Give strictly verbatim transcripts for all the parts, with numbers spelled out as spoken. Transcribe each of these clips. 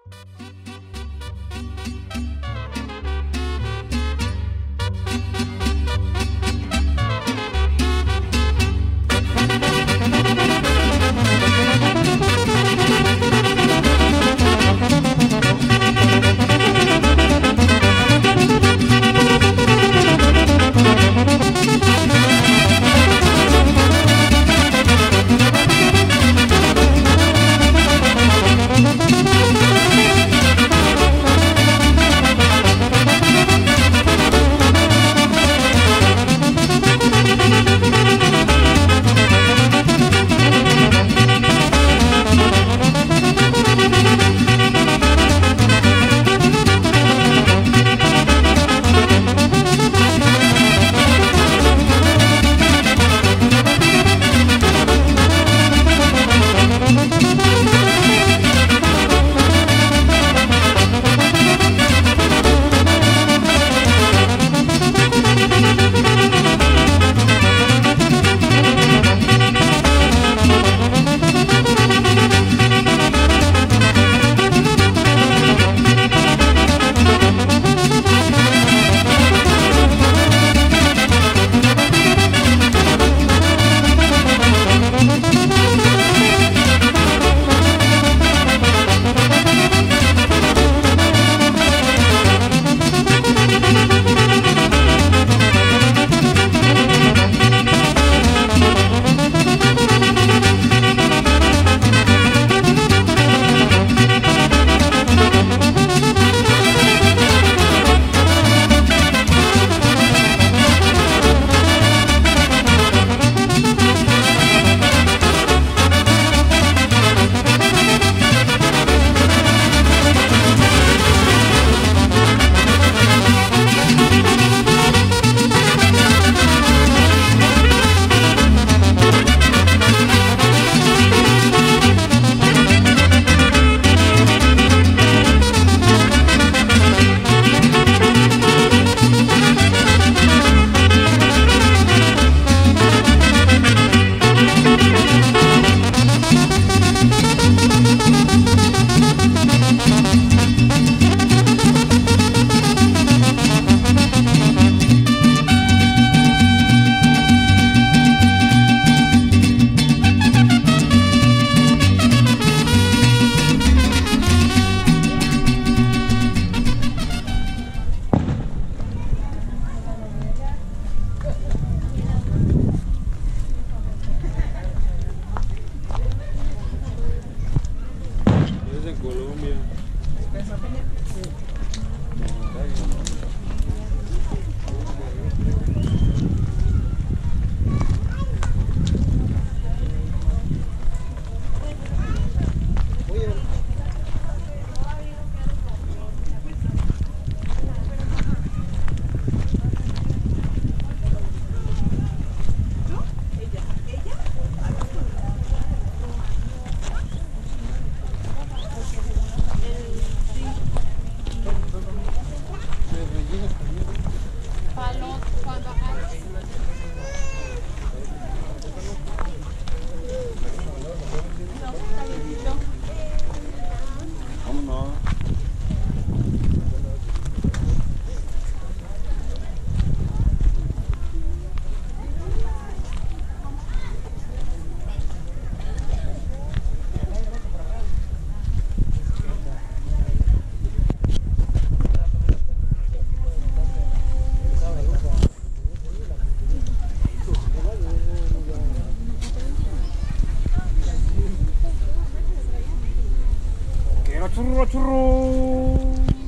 churro, churro.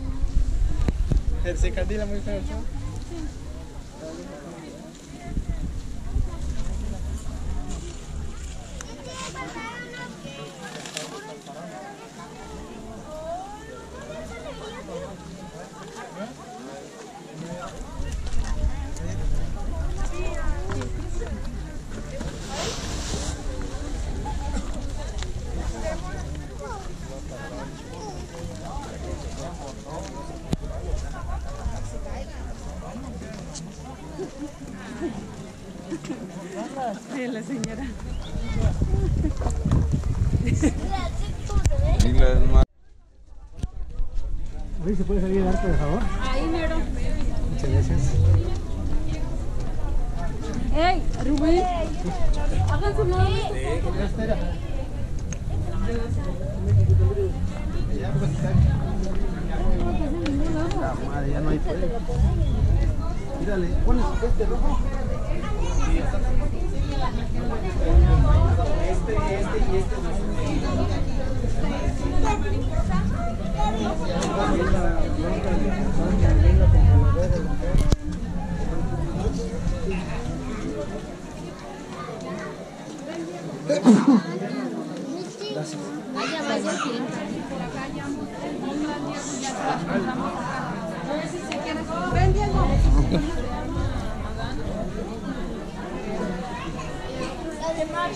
El secadilla muy feo, ¿no? Sí, la señora. Y las Oye, ¿se puede salir el arco, por favor? Ahí, mero. Muchas gracias. ¡Ey, Rubén! Hagan su nombre. Ya no hay fuego. Mírale, ¿pones este rojo? Este, este y este. Gracias. Vaya, vaya, siempre. Por acá ya ya se las compramos acá. A ver si se quiere. Ven, Diego. Además,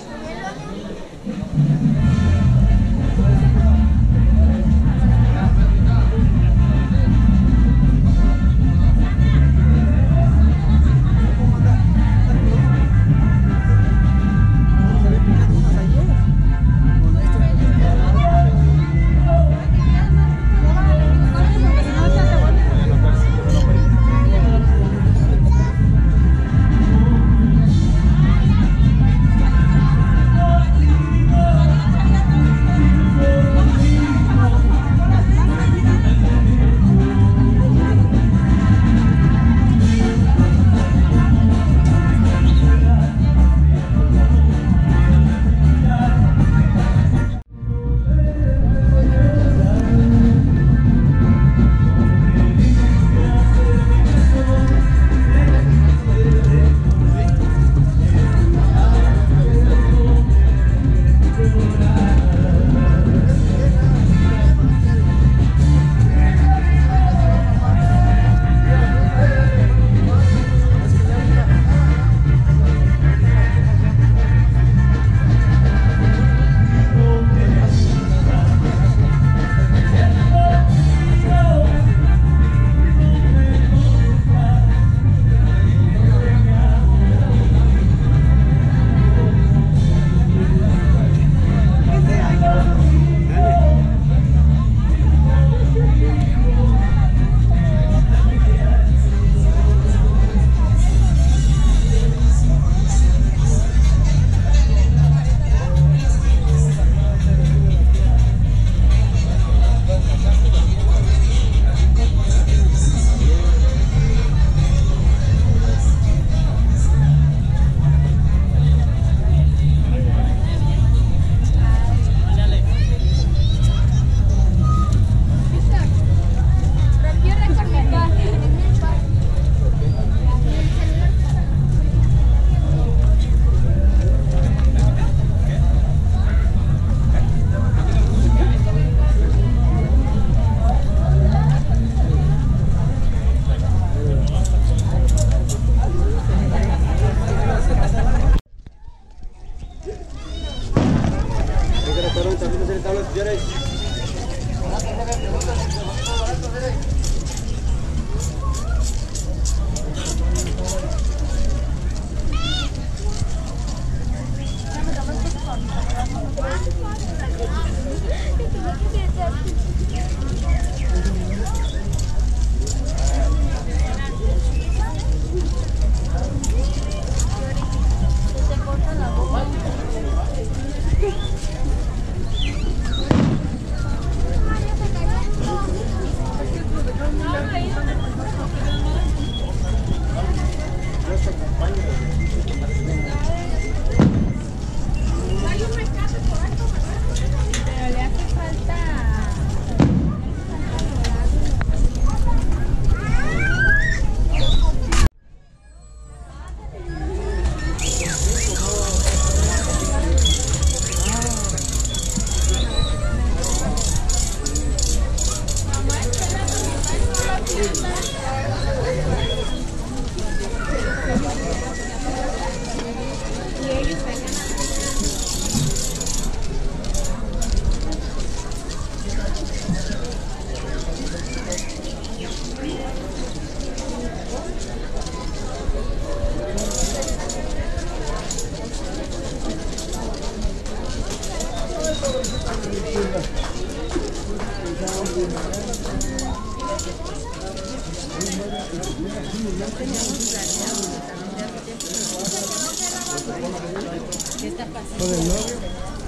¿Qué está pasando?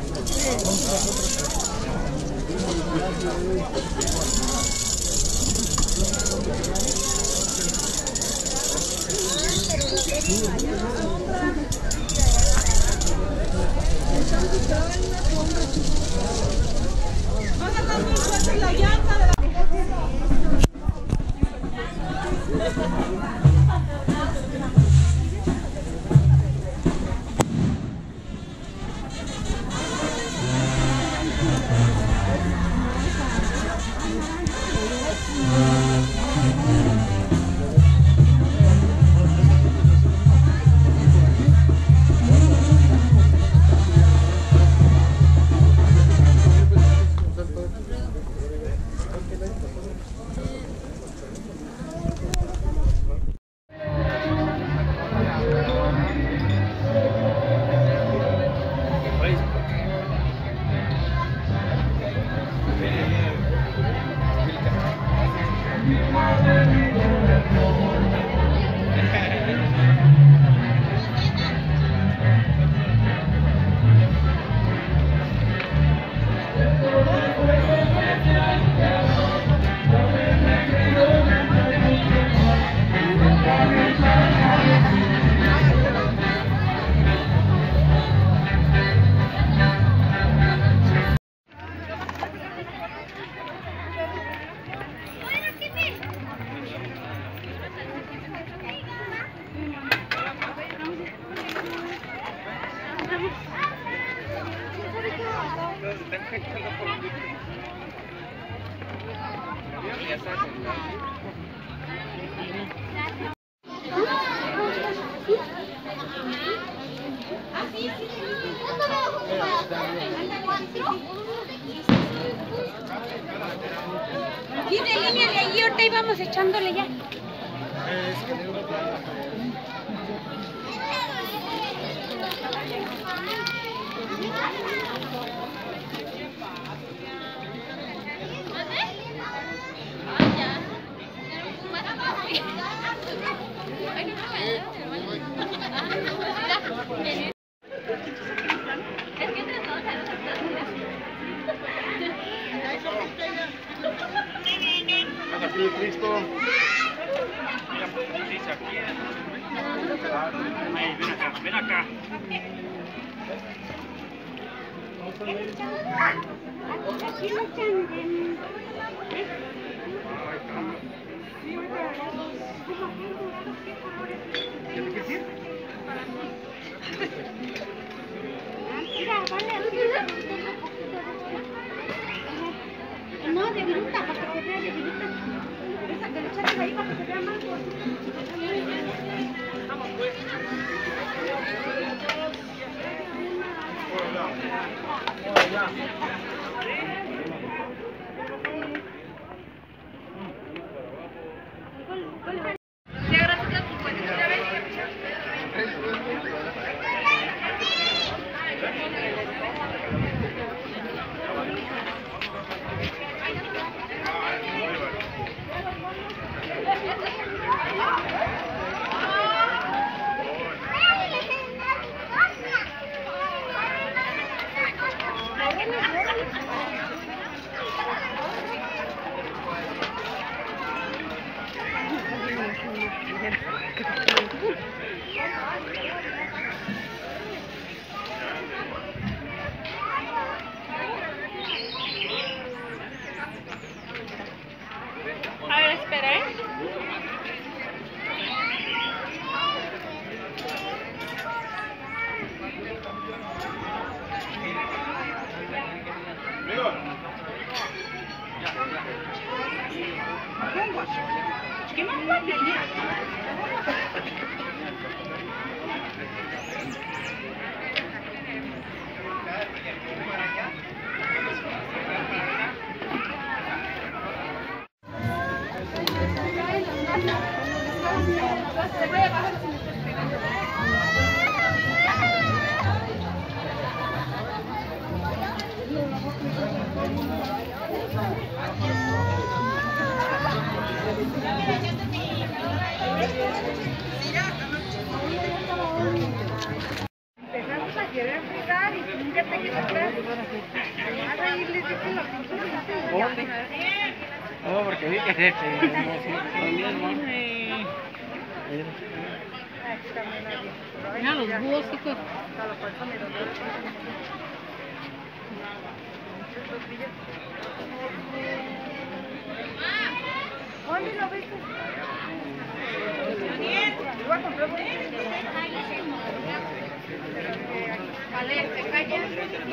La llanta de la... Y de línea de ahí, ahorita íbamos echándole ya. Aquí, Cristo. Ahí, ven acá, ven acá. No, de viruta, para que se vea de viruta. Esa que le echaste ahí para que se vea más. Vamos, pues. A ver, espera, ¿eh? ¿Qué más puede tener? Se puede bajar si me estás pegando. Oh, porque vi que es este. Mira los búhos, chicos. ¿Dónde lo viste? Vale, te callas.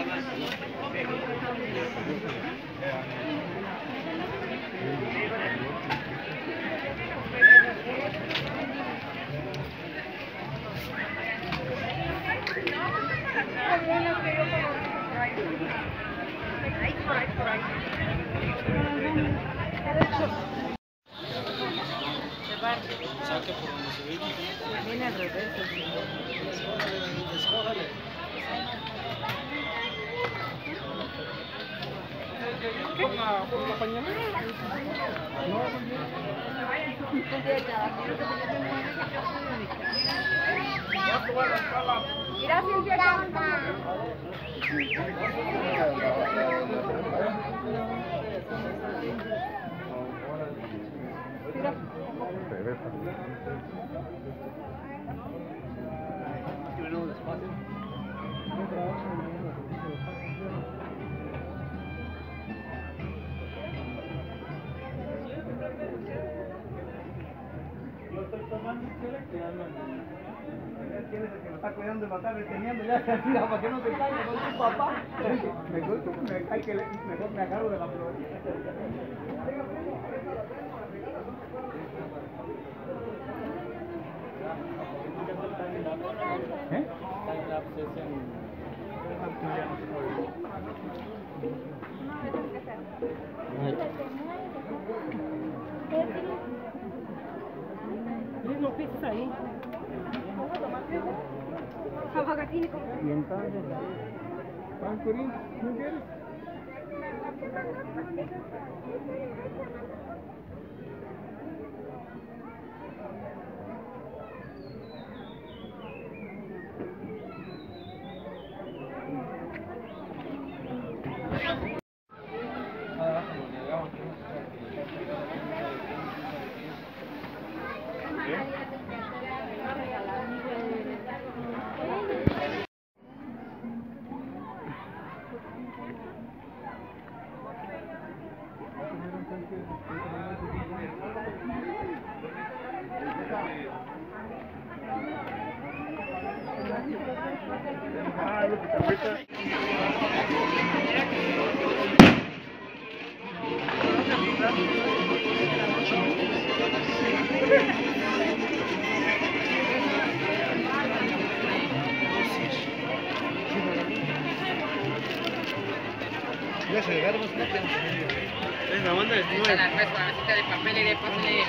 Viene al revés. Por la, por la pañalera. Mira, Silvia, Yo estoy tomando chela que ya no. ¿Quién es el que me está cuidando y lo está reteniendo? Ya se tira para que no se caiga con su papá. Me gusta que me cae que le- mejor me agarro de la florita. ¿Eh? Los pisos ahí. Y entonces, Pancurín, ¿no quieres? Ah, look at the Ya se llegaron los platos. Venga, manda el Esa la respuesta de papel y de pásale.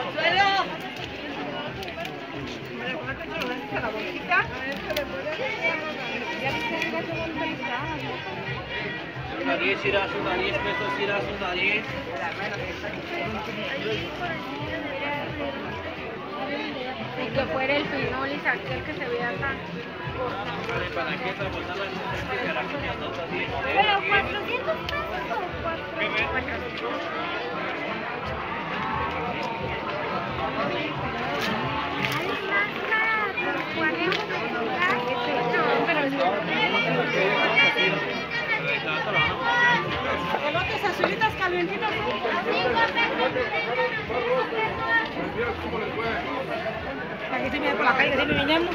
Una diez irás, una diez pesos irás, una diez. Y que fuera el finolis aquel que se veía tan Vale, ¿para qué trabajar la gente que la comida no está bien? Pero cuatrocientos pesos o Elotes azulitas calientitas. Aquí se me por la calle, que se me viñamos.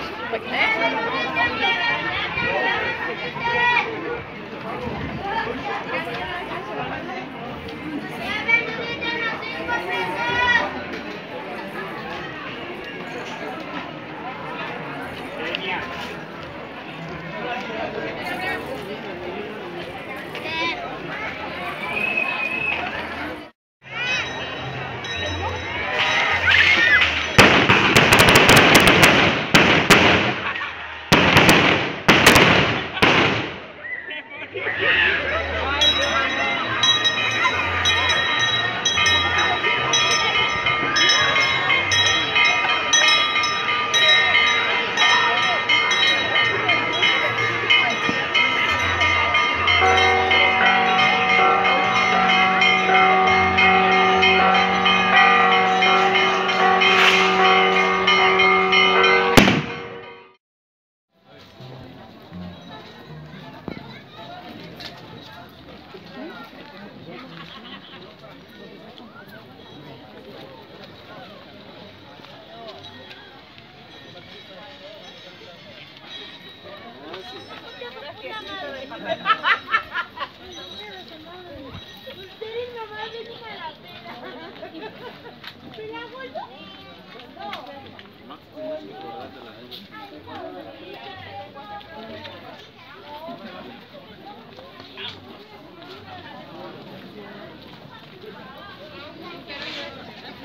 Ay,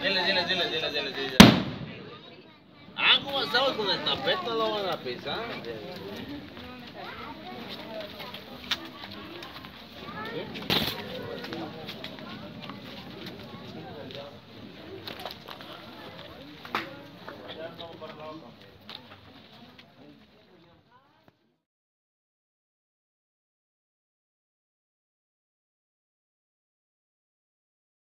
Dile, dile, dile, dile, dile, dile. Ah, ¿cómo estamos con el tapete? No lo van a pisar. ¿Sí?